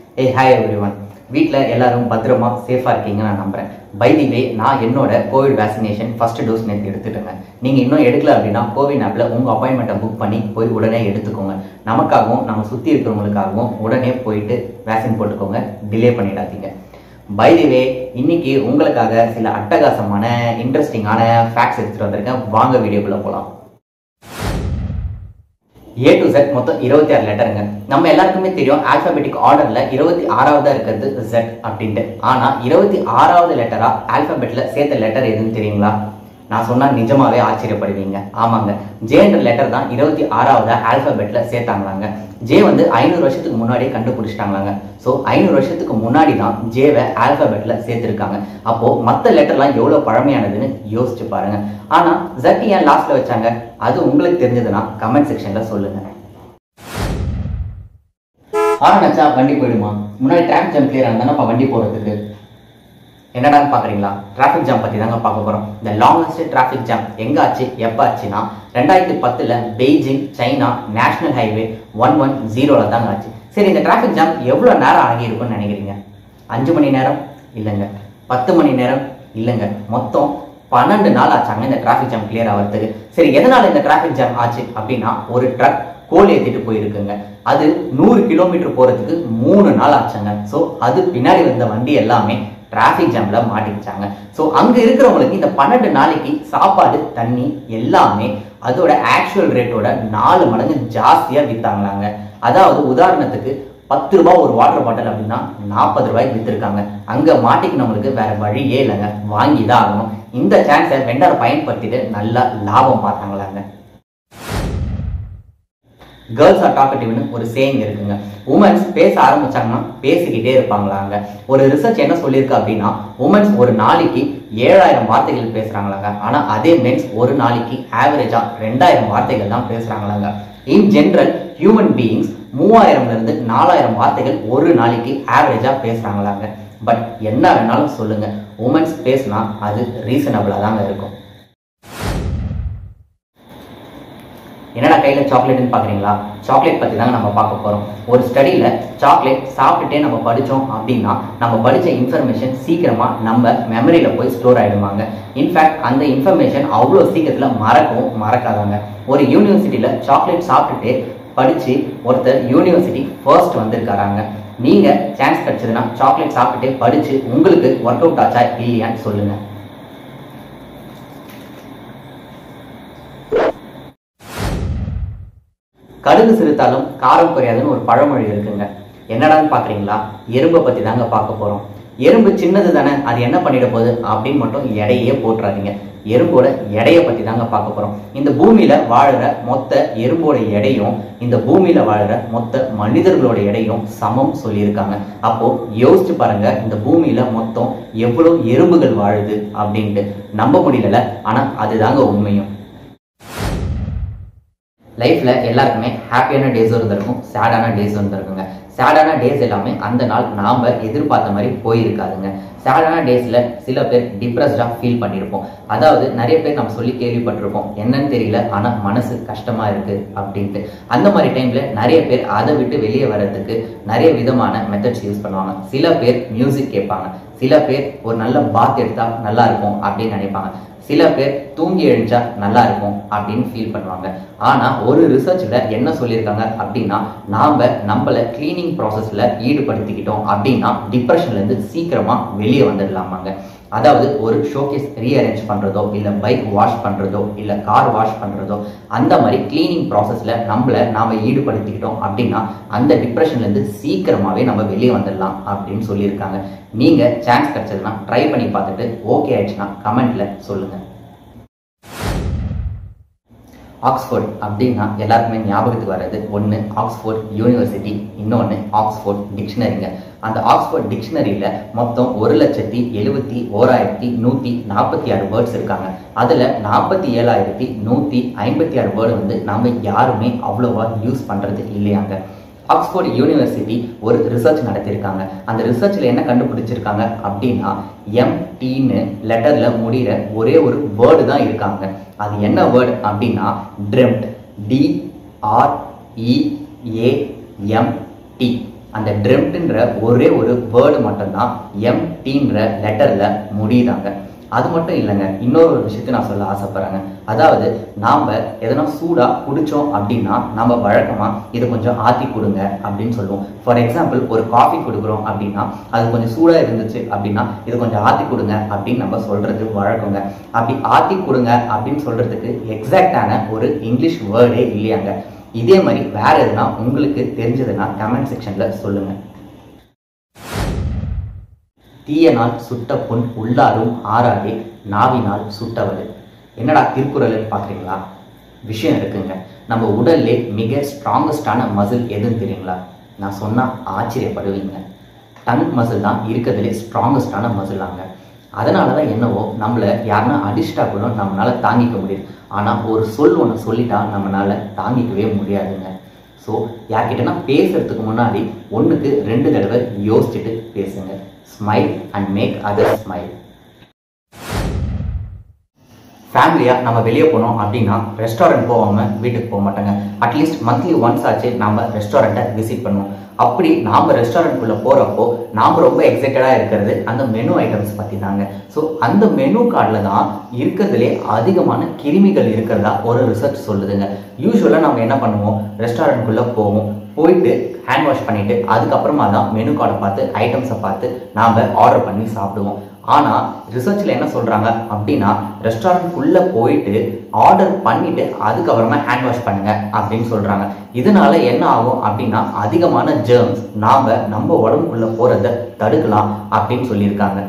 Hey, hi everyone. வீட்ல எல்லாரும் பத்திரமா சேஃபா இருக்கீங்கன்னு நான் நம்புறேன். பை தி வே, நான் என்னோட கோவிட் வேக்சினேஷன் ஃபர்ஸ்ட் டோஸ் நேற்று எடுத்துட்டேங்க. நீங்க இன்னும் எடுக்கல அப்படின்னா கோவின் ஆப்ல உங்க அப்பாயின்மெண்ட்டை புக் பண்ணி போய் உடனே எடுத்துக்கோங்க. நமக்காகவும் நம்ம சுத்தி இருக்கிறவங்களுக்காகவும் உடனே போயிட்டு வேக்சின் போட்டுக்கோங்க. டிலே பண்ணிடாதீங்க. பை தி வே, இன்னைக்கு உங்களுக்காக சில அட்டகாசமான இன்ட்ரெஸ்டிங்கான ஃபேக்ட்ஸ் எடுத்துட்டு வந்திருக்கேன். வாங்க வீடியோக்குள்ள போலாம். A to Z மொத்தம் 26 லெட்டருங்க. நம்ம எல்லாருக்குமே தெரியும் ஆல்பாபெட்டிக் ஆர்டர்ல 26ஆவதா இருக்கிறது Z அப்படின்ட்டு. ஆனா 26ஆவது லெட்டரா ஆல்பாபெட்ல சேர்த்த லெட்டர் எதுன்னு தெரியுங்களா? நான் சொன்னா நிஜமாவே ஆச்சரியப்படுவீங்க. ஆமாங்க, ஜேன்ற லெட்டர் தான் 26ஆவது ஆல்பாபெட்ல சேர்த்தாங்களாங்க. ஜே வந்து 500 வருஷத்துக்கு முன்னாடியே கண்டுபிடிச்சிட்டாங்களாங்க. ஸோ 500 வருஷத்துக்கு முன்னாடி தான் ஜேவை ஆல்பாபெட்ல சேர்த்திருக்காங்க. அப்போ மற்ற லெட்டர்லாம் எவ்வளவு பழமையானதுன்னு யோசிச்சு பாருங்க. ஆனா Z ஏன் லாஸ்ட்ல வச்சாங்க? அது உங்களுக்கு தெரிஞ்சதுன்னா கமெண்ட் செக்ஷன்ல சொல்லுங்க. ஆரம்பிச்சா வண்டி போயிடுமா? முன்னாடி டிராஃபிக் ஜாம் கிளியர் ஆனதானப்பா வண்டி போறதுக்கு. என்னடான்னு பாக்குறீங்களா? டிராஃபிக் ஜாம் பத்தி தாங்க பார்க்க போறோம். இந்த லாங்கஸ்ட் டிராஃபிக் ஜாம் எங்க ஆச்சு, எப்ப ஆச்சுன்னா 2010ல பெய்ஜிங் சைனா நேஷனல் ஹைவே 110ல தாங்க ஆச்சு. சரி, இந்த டிராஃபிக் ஜாம் எவ்வளவு நேரம் ஆகி இருக்கும்னு நினைக்கிறீங்க? 5 மணி நேரம் இல்லைங்க, 10 மணி நேரம் இல்லைங்க, மொத்தம் 12 நாள் ஆச்சாங்க இந்த டிராஃபிக் ஜாம் கிளியர் ஆகிறதுக்கு. சரி, எதனால இந்த டிராஃபிக் ஜாம் ஆச்சு அப்படின்னா, ஒரு ட்ரக் கோல் ஏற்றிட்டு போயிருக்குங்க. அது 100 கிலோமீட்டர் போறதுக்கு 3 நாள் ஆச்சுங்க. ஸோ அது பின்னாடி வந்த வண்டி எல்லாமே டிராஃபிக் ஜாம்ல மாட்டிக்கிச்சாங்க. ஸோ அங்க இருக்கிறவங்களுக்கு இந்த 12 நாளைக்கு சாப்பாடு தண்ணி எல்லாமே அதோட ஆக்சுவல் ரேட்டோட 4 மடங்கு ஜாஸ்தியா வித்தாங்களாங்க. அதாவது உதாரணத்துக்கு 10 ரூபாய் ஒரு வாட்டர் பாட்டில் அப்படின்னா 40 ரூபாய்க்கு வித்துருக்காங்க. அங்க மாட்டிக்கினவங்களுக்கு வேற வழியே இல்லைங்க, வாங்கிதான் ஆகணும். இந்த சான்ஸை வெண்டர் பயன்படுத்திட்டு நல்லா லாபம் பார்த்தாங்களாங்க. கேர்ள்ஸ் ஆர் டாக்கட்டிவ்னு ஒரு சேயிங் இருக்குங்க. உமன்ஸ் பேச ஆரம்பிச்சாங்கன்னா பேசிக்கிட்டே இருப்பாங்களாங்க. ஒரு ரிசர்ச் என்ன சொல்லியிருக்கு அப்படின்னா, உமன்ஸ் ஒரு நாளைக்கு 7000 வார்த்தைகள் பேசுறாங்களாங்க. ஆனா அதே மென்ஸ் ஒரு நாளைக்கு ஆவரேஜா 2000 வார்த்தைகள் தான் பேசுறாங்களாங்க. இன் ஜென்ரல் ஹியூமன் பீயிங்ஸ் 3000ல இருந்து 4000 வார்த்தைகள் ஒரு நாளைக்கு ஆவரேஜா பேசுறாங்களாங்க. பட் என்ன வேணாலும் சொல்லுங்க, உமன்ஸ் பேசினா அது ரீசனபிளா தாங்க இருக்கும். என்னடா கையில சாக்லேட்னு பாக்குறீங்களா? சாக்லேட் பத்தி தாங்க நம்ம பார்க்க போறோம். ஒரு ஸ்டடியில சாக்லேட் சாப்பிட்டுட்டே நம்ம படிச்சோம் அப்படின்னா நம்ம படிச்ச இன்ஃபர்மேஷன் சீக்கிரமா நம்ம மெமரியில போய் ஸ்டோர் ஆயிடுவாங்க. இன்ஃபேக்ட் அந்த இன்ஃபர்மேஷன் அவ்வளோ சீக்கிரத்துல மறக்கவும் மறக்காதாங்க. ஒரு யூனிவர்சிட்டியில சாக்லேட் சாப்பிட்டுட்டு படிச்சு ஒருத்தர் யூனிவர்சிட்டி ஃபர்ஸ்ட் வந்திருக்காராங்க. நீங்க சான்ஸ் கிடைச்சதுன்னா சாக்லேட் சாப்பிட்டுட்டே படிச்சு உங்களுக்கு ஒர்க் அவுட் ஆச்சா இல்லையான்னு சொல்லுங்க. கடுகு சிறுத்தாலும் காரம் குறையாதுன்னு ஒரு பழமொழி இருக்குங்க. என்னடான்னு பாக்குறீங்களா? எறும்பை பத்தி தாங்க பார்க்க போறோம். எறும்பு சின்னது தானே, அது என்ன பண்ணிட போகுது அப்படின்னு மட்டும் எடையே போட்டுறாதீங்க. எறும்போட எடையை பத்தி தாங்க பார்க்க போறோம். இந்த பூமியில வாழற மொத்த எறும்போட எடையும் இந்த பூமியில வாழற மொத்த மனிதர்களோட எடையும் சமம் சொல்லியிருக்காங்க. அப்போ யோசிச்சு பாருங்க, இந்த பூமியில மொத்தம் எவ்வளவு எறும்புகள் வாழுது அப்படின்ட்டு. நம்ப முடியல, ஆனா அதுதாங்க உண்மையும். லைஃப்ல எல்லாருக்குமே ஹாப்பியான டேஸும் இருந்திருக்கும், சேடான டேஸும் இருந்திருக்குங்க. சேடான டேஸ் எல்லாமே அந்த நாள் நாம எதிர்பார்த்த மாதிரி போயிருக்காதுங்க. சேடான டேஸ்ல சில பேர் டிப்ரெஸ்டா ஃபீல் பண்ணியிருப்போம். அதாவது நிறைய பேர் நம்ம சொல்லி கேள்விப்பட்டிருப்போம், என்னன்னு தெரியல ஆனா மனசு கஷ்டமா இருக்கு அப்படின்ட்டு. அந்த மாதிரி டைம்ல நிறைய பேர் அதை விட்டு வெளியே வர்றதுக்கு நிறைய விதமான மெத்தட்ஸ் யூஸ் பண்ணுவாங்க. சில பேர் மியூசிக் கேட்பாங்க, சில பேர் ஒரு நல்ல பாத் எடுத்தா நல்லா இருக்கும் அப்படின்னு நினைப்பாங்க, சில பேர் தூங்கி எழுந்தா நல்லா இருக்கும் அப்படின்னு ஃபீல் பண்ணுவாங்க. ஆனா ஒரு ரிசர்ச்ல என்ன சொல்லியிருக்காங்க அப்படின்னா, நாம நம்மள கிளீனிங் ப்ராசஸ்ல ஈடுபடுத்திக்கிட்டோம் அப்படின்னா டிப்ரெஷன்ல இருந்து சீக்கிரமா வெளியே வந்துடலாமாங்க. அதாவது ஒரு ஷோகேஸ் ரீஅரேஞ்ச் பண்றதோ இல்ல பைக் வாஷ் பண்றதோ இல்ல கார் வாஷ் பண்றதோ அந்த மாதிரி கிளீனிங் ப்ராசஸ்ல நாம ஈடுபடுத்திக்கிட்டோம் அப்படின்னா அந்த டிப்ரெஷன்ல இருந்து சீக்கிரமாவே நம்ம வெளியே வந்துடலாம் அப்படின்னு சொல்லியிருக்காங்க. நீங்க சான்ஸ் கிடைச்சதுன்னா ட்ரை பண்ணி பார்த்துட்டு ஓகே ஆயிடுச்சுன்னா கமெண்ட்ல சொல்லுங்க. ஆக்ஸ்ஃபோர்ட் அப்படின்னா எல்லாருக்குமே ஞாபகத்துக்கு வர்றது ஒன்று ஆக்ஸ்ஃபோர்ட் யூனிவர்சிட்டி, இன்னொன்று ஆக்ஸ்ஃபோர்ட் டிக்ஷனரிங்க. அந்த ஆக்ஸ்ஃபோர்ட் டிக்ஷனரியில மொத்தம் 1,71,146 வேர்ட்ஸ் இருக்காங்க. அதுல 47,156 வேர்டு வந்து நாம யாருமே அவ்வளோவா யூஸ் பண்றது இல்லையாங்க. ஆக்ஸ்போர்ட் யூனிவர்சிட்டி ஒரு ரிசர்ச் நடத்தியிருக்காங்க. அந்த ரிசர்ச்ல என்ன கண்டுபிடிச்சிருக்காங்க அப்படின்னா, எம்டின்னு லெட்டர்ல முடிகிற ஒரே ஒரு வேர்டு தான் இருக்காங்க. அது என்ன வேர்டு அப்படின்னா ட்ரெம்ட், DREAMT. அந்த ட்ரெம்ட்ன்ற ஒரே ஒரு வேர்டு மட்டும்தான் எம்டின்ற லெட்டர்ல முடியுதாங்க. அது மட்டும் இல்லைங்க, இன்னொரு விஷயத்தை நான் சொல்ல ஆசைப்படுறேங்க. அதாவது நாம் எதனா சூடாக குடித்தோம் அப்படின்னா நம்ம வழக்கமாக இதை கொஞ்சம் ஆற்றி கொடுங்க அப்படின்னு சொல்லுவோம். ஃபார் எக்ஸாம்பிள், ஒரு காஃபி கொடுக்குறோம் அப்படின்னா அது கொஞ்சம் சூடாக இருந்துச்சு அப்படின்னா இது கொஞ்சம் ஆற்றி கொடுங்க அப்படின்னு நம்ம சொல்கிறது வழக்கங்க. அப்படி ஆற்றி கொடுங்க அப்படின்னு சொல்கிறதுக்கு எக்ஸாக்டான ஒரு இங்கிலீஷ் வேர்டே இல்லையாங்க. இதே மாதிரி வேற எதுனா உங்களுக்கு தெரிஞ்சதுன்னா கமெண்ட் செக்ஷனில் சொல்லுங்கள். தீயனால் சுட்ட புண் உள்ளாரும் ஆறாதே, நாவினால் சுட்டவள். என்னடா திருக்குறள்னு பார்க்குறீங்களா? விஷயம் இருக்குங்க. நம்ம உடல்லே மிக ஸ்ட்ராங்கஸ்டான மசில் எதுன்னு தெரியுங்களா? நான் சொன்னால் ஆச்சரியப்படுவீங்க. டங் மசில் தான் இருக்கிறதுலே ஸ்ட்ராங்கஸ்டான மசிலாங்க. அதனால தான் என்னவோ நம்மளை யாருன்னா அடிச்சிட்டா கூட நம்மளால தாங்கிக்க முடியுது. ஆனால் ஒரு சொல் ஒன்று சொல்லிட்டா நம்மளால தாங்கிக்கவே முடியாதுங்க. ஸோ யார்கிட்டனா பேசுறதுக்கு முன்னாடி 1க்கு 2 தடவை யோசிச்சுட்டு பேசுங்க. Smile and make others smile. ஃபேமிலியாக நம்ம வெளியே போனோம் அப்படின்னா ரெஸ்டாரண்ட் போகாமல் வீட்டுக்கு போக மாட்டாங்க. அட்லீஸ்ட் மந்த்லி ஒன்ஸ் ஆச்சு நாம் ரெஸ்டாரண்ட்டை விசிட் பண்ணுவோம். அப்படி நாம் ரெஸ்டாரண்ட்குள்ளே போகிறப்போ நாம் ரொம்ப எக்ஸைட்டடாக இருக்கிறது அந்த மெனு ஐட்டம்ஸ் பற்றி தாங்க. ஸோ அந்த மெனு கார்டில் தான் இருக்கிறதுலே அதிகமான கிருமிகள் இருக்கிறதா ஒரு ரிசர்ச் சொல்லுதுங்க. யூஸ்வலாக நம்ம என்ன பண்ணுவோம், ரெஸ்டாரண்ட்குள்ளே போவோம், போயிட்டு ஹேண்ட் வாஷ் பண்ணிவிட்டு அதுக்கப்புறமா தான் மெனு கார்டை பார்த்து ஐட்டம்ஸை பார்த்து நாம் ஆர்டர் பண்ணி சாப்பிடுவோம். ஆனால் ரிசர்ச்சில் என்ன சொல்கிறாங்க அப்படின்னா, ரெஸ்டாரண்ட்குள்ளே போயிட்டு ஆர்டர் பண்ணிவிட்டு அதுக்கப்புறமா ஹேண்ட் வாஷ் பண்ணுங்க அப்படின்னு சொல்கிறாங்க. இதனால என்ன ஆகும் அப்படின்னா, அதிகமான ஜெர்ம்ஸ் நம்ம உடம்புக்குள்ளே போகிறத தடுக்கலாம் அப்படின்னு சொல்லியிருக்காங்க.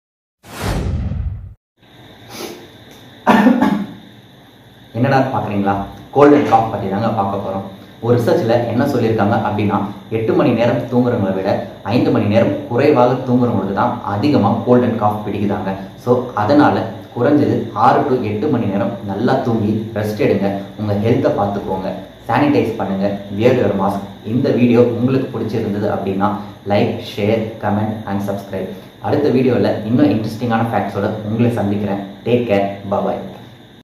என்னடா பார்க்குறீங்களா? கோல்ட் அண்ட் காஃப் பற்றி தாங்க பார்க்க போகிறோம். ஒரு ரிசர்ச்சில் என்ன சொல்லியிருக்காங்க அப்படின்னா, 8 மணி நேரம் தூங்குறவங்களை விட 5 மணி நேரம் குறைவாக தூங்குறவங்களுக்கு தான் அதிகமாக கோல்ட் அண்ட் காஃப் பிடிக்குதாங்க. ஸோ அதனால் குறைஞ்சது 6 to 8 மணி நேரம் நல்லா தூங்கி ரெஸ்ட் எடுங்க. உங்கள் ஹெல்த்தை பார்த்துக்கோங்க, சானிடைஸ் பண்ணுங்கள், வியர் யுவர் மாஸ்க். இந்த வீடியோ உங்களுக்கு பிடிச்சிருந்தது அப்படின்னா like, share, comment and subscribe. அடுத்த வீடியோவில் இன்னும் இன்ட்ரெஸ்டிங்கான ஃபேக்ட்ஸோட உங்களை சந்திக்கிறேன். டேக் கேர், பாய்.